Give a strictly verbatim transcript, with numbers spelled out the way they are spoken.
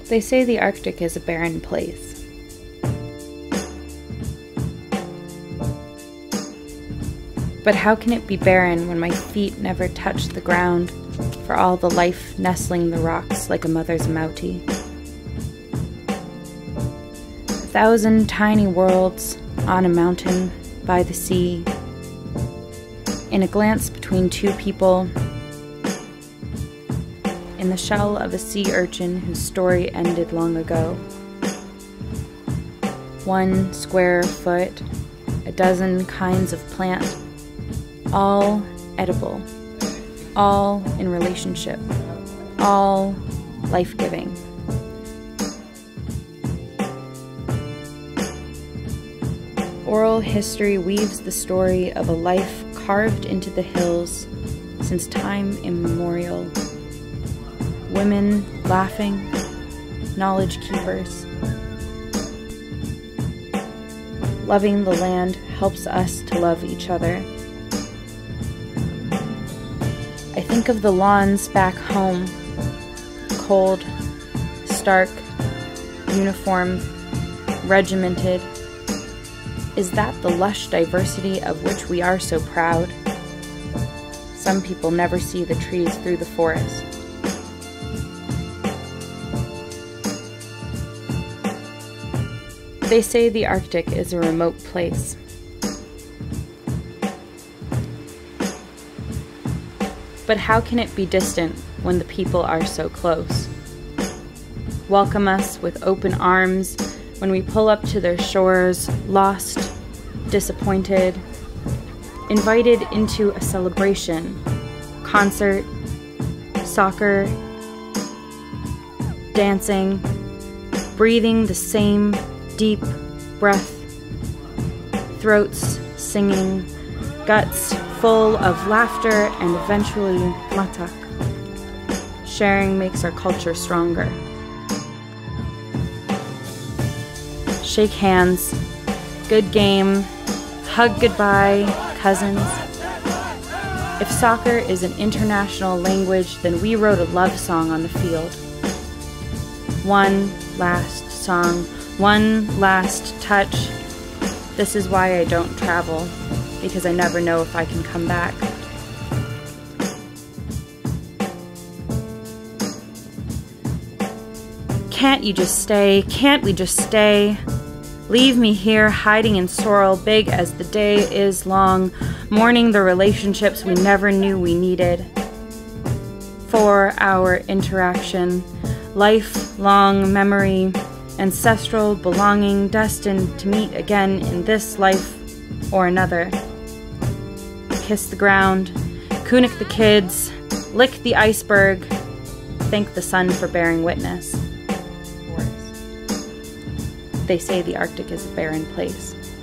They say the Arctic is a barren place. But how can it be barren when my feet never touch the ground, for all the life nestling the rocks like a mother's moutie? A thousand tiny worlds on a mountain, by the sea, in a glance between two people, in the shell of a sea urchin whose story ended long ago. One square foot, a dozen kinds of plant, all edible, all in relationship, all life-giving. Oral history weaves the story of a life carved into the hills since time immemorial. Women laughing, knowledge keepers. Loving the land helps us to love each other. I think of the lawns back home, cold, stark, uniform, regimented. Is that the lush diversity of which we are so proud? Some people never see the trees through the forest. They say the Arctic is a remote place. But how can it be distant when the people are so close? Welcome us with open arms when we pull up to their shores, lost, disappointed, invited into a celebration, concert, soccer, dancing, breathing the same deep breath, throats singing, guts full of laughter, and eventually matak. Sharing makes our culture stronger. Shake hands, good game, hug goodbye, cousins. If soccer is an international language, then we wrote a love song on the field. One last song, one last touch. This is why I don't travel, because I never know if I can come back. Can't you just stay? Can't we just stay? Leave me here, hiding in sorrel, big as the day is long, mourning the relationships we never knew we needed. For our interaction, lifelong memory, ancestral belonging, destined to meet again in this life or another. Kiss the ground, Kuhnert the kids, lick the iceberg, thank the sun for bearing witness. They say the Arctic is a barren place.